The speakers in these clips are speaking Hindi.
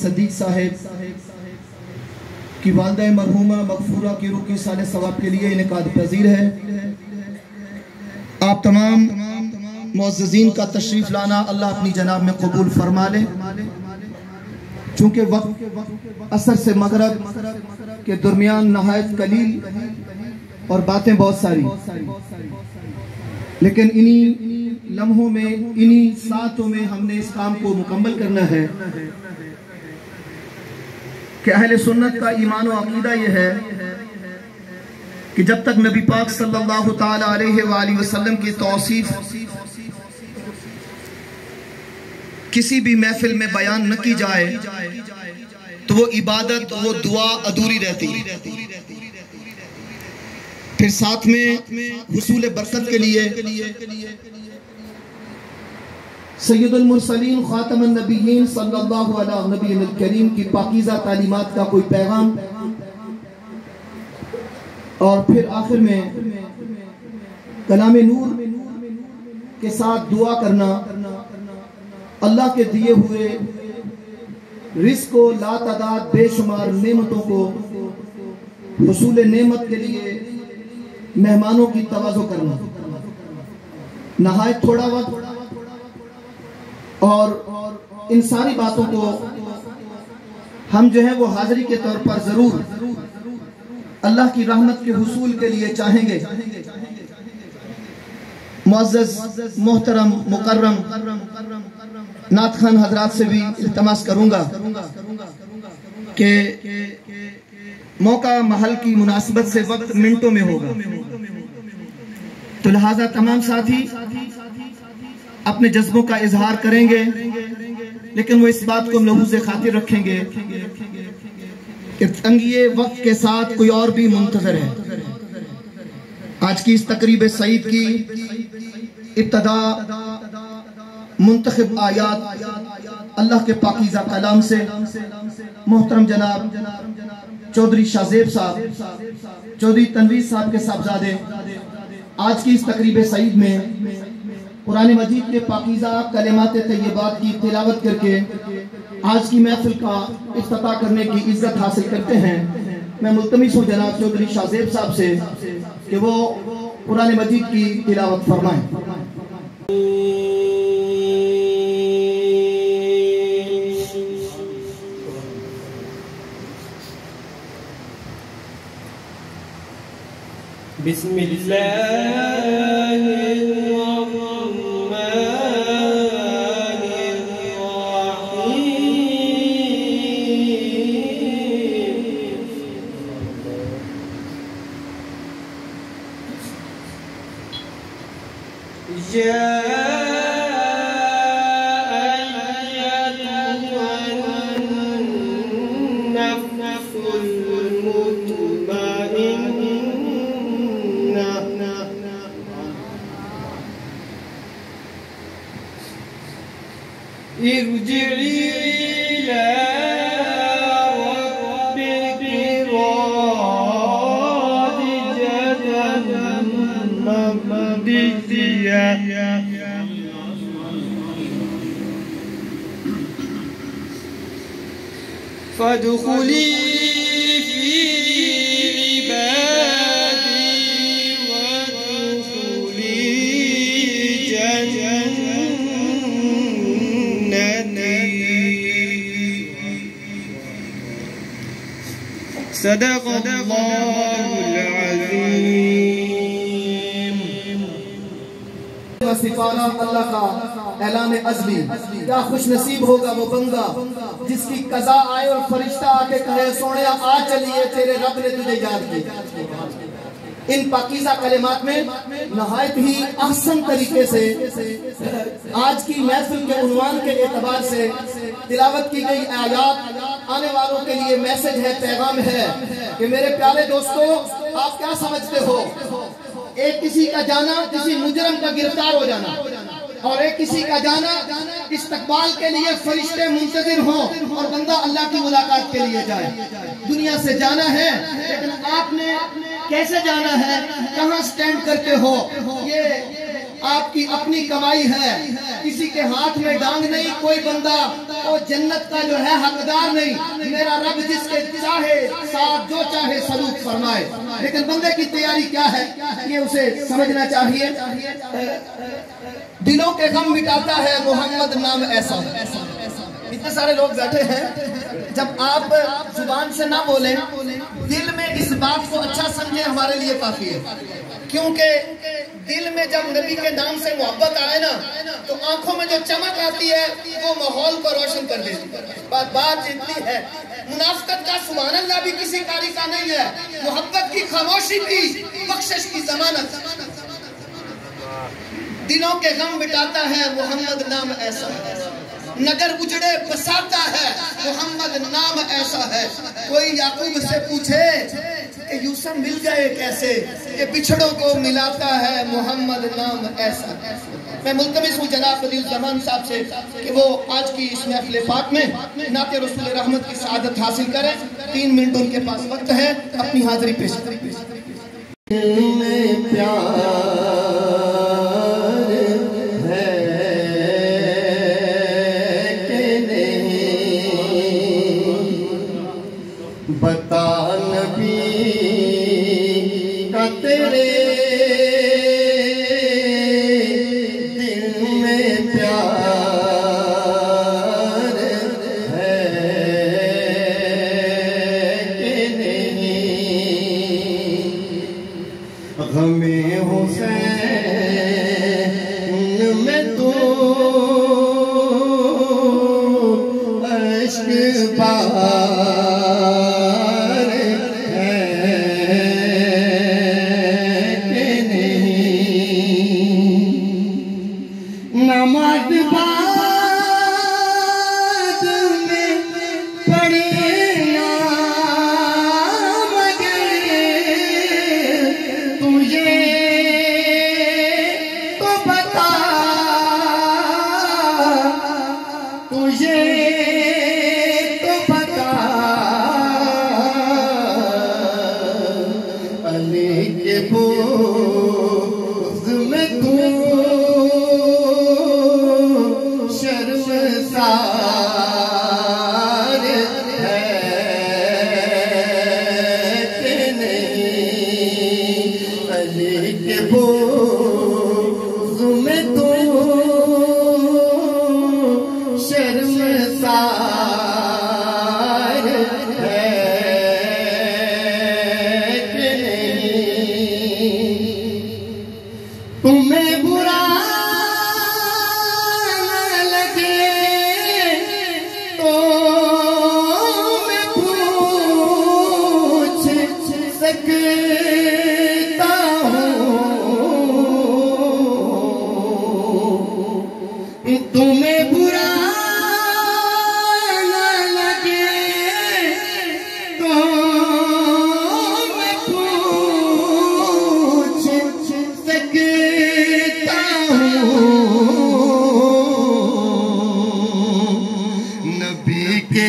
सदीक साहब की वालदा मरहूमा मगफूरा की रूह की साले सवाब के लिए इनेकाद पजीर है। आप तमाम मुअज़्ज़ज़ीन का तशरीफ़ लाना अल्लाह अपनी जनाब में कबूल फरमा ले। चूँकि वक्त असर से मगरब के दरमियान नहायत कलील और बातें बहुत सारी, लेकिन इन्हीं लम्हों में, इन्हीं सातों में हमने इस काम को मुकम्मल करना है कि अहले सुन्नत का ईमान और अकीदा यह है कि जब तक नबी पाक सल्लल्लाहु ताला अलैहि वसल्लम की तौसीफ किसी भी महफिल में बयान न की जाए तो वो इबादत, वो दुआ अधूरी रहती है। फिर साथ में हुसूल बरकत के लिए सैयदुल मुरसलीन खातमुन नबिय्यीन सल्लल्लाहु अलैहि नबील करीम की पाकीज़ा तालीमात का कोई पैगाम, और फिर आखिर में कलाम नूर के साथ दुआ करना, अल्लाह के दिए हुए रिज़्क़ को, लातादाद बेशुमार नेमतों को हुसूल नेमत के लिए मेहमानों की तवाज़ो करना। नहायत थोड़ा वक्त और इन सारी बातों को हम जो है वो हाजिरी के तौर पर जरूर अल्लाह की रहमत के हुसूल के लिए चाहेंगे। मुअज़्ज़ज़ मोहतरम मुकर्रम नात खान हजरात से भी इल्तमास करूंगा कि मौका महल की मुनासिबत से वक्त मिनटों में होगा, तो लिहाजा तमाम साथी अपने जज्बों का इजहार करेंगे, लेकिन वो इस बात को लहू से खातिर रखेंगे कि तंगिए वक्त के साथ कोई और भी मुंतजर है। आज की इस तकरीब सईद की इब्तदा मुंतखब आयात अल्लाह के पाकीज़ा कलाम से मोहतरम जनाब चौधरी शाहजेब साहब, चौधरी तनवीर साहब के साहबजादे आज की इस तकरीब सईद में कुरान मजीद के पाकीज़ा कलिमात तय्यबात की तिलावत करके आज की महफिल का इफ्तिताह करने की इज्जत हासिल करते हैं। मैं मुल्तमिस हूँ जनाब चौधरी शाहजेब साहब से कि वो कुरान मजीद की तिलावत फरमाएं। फदखुली फी इबादी वदखुली जन्नती। सदक़ल्लाहुल अज़ीम। सिपारा अल्लाह का ऐलान अज़ली, क्या खुश नसीब होगा वो बंदा जिसकी कज़ा आए और फरिश्ता आके कहे सोनिया आ चलिए तेरे रब ने तुझे याद किया। इन पाकीज़ा कलिमात में नहायत ही अहसन तरीके से आज की महफिल के उन्वान के एतबार से तिलावत की गई आयात आने वालों के लिए मैसेज है, पैगाम है कि मेरे प्यारे दोस्तों, आप क्या समझते हो, एक किसी का जाना किसी मुजरम का गिरफ्तार हो जाना और एक किसी का जाना इस्तकबाल के लिए फरिश्ते मुंतजिर हों और बंदा अल्लाह की मुलाकात के लिए जाए। दुनिया से जाना है, लेकिन आपने कैसे जाना है, कहाँ स्टैंड करके हो, ये आपकी अपनी कमाई है, किसी के हाथ में डांग नहीं, कोई बंदा वो जन्नत का जो है हकदार नहीं। मेरा रब जिसके चाहे साथ जो चाहे सलूक फरमाए, लेकिन बंदे की तैयारी क्या है ये उसे समझना चाहिए। दिलों के गम मिटाता है मोहम्मद नाम ऐसा। इतने सारे लोग बैठे हैं, जब आप जुबान से ना बोले, दिल में इस बात को अच्छा समझे, हमारे लिए काफी है। क्योंकि दिल में जब नबी के नाम से मोहब्बत आए ना, तो आंखों में जो चमक आती है वो माहौल को रोशन कर देती है। बात इतनी है, मुनाफिकत का सुभान अल्लाह भी किसी कारी का नहीं है, मोहब्बत की खामोशी की बख्शिश की जमानत। दिलों के गम मिटाता है मोहम्मद नाम ऐसा, नगर उजड़े बसाता है मोहम्मद नाम ऐसा है। कोई याकूब से पूछे कि यूसुफ मिल गए कैसे, ये बिछड़ों को मिलाता है मोहम्मद नाम ऐसा। मैं मुल्तमिस हूँ जनाब फजीलुर्रहमान साहब से कि वो आज की इस महफिल पाक में नाते रसूल रहमत की सआदत हासिल करें। 3 मिनट उनके पास वक्त है, अपनी हाजिरी पेश करें। बता नबी का तेरे दिल में प्यार है कि नहीं। गमे हुसैन में तो अश्क नमाज बाद में पढ़ना मगर तुझे तो बता, तुझे तो बता अली के बोझ में तू शर्मसार है कि नहीं। अली के बोझ में तो शर्मसार है कि नहीं। तुम्हें बुरा सकता हूँ, तुम्हें बुरा न लगे तो मैं पूछ सकता हूँ। नबी के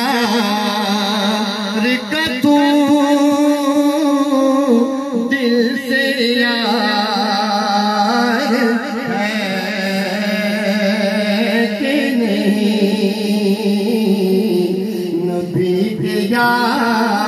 यार का तू दिल से यार है कि नहीं। नबी के यार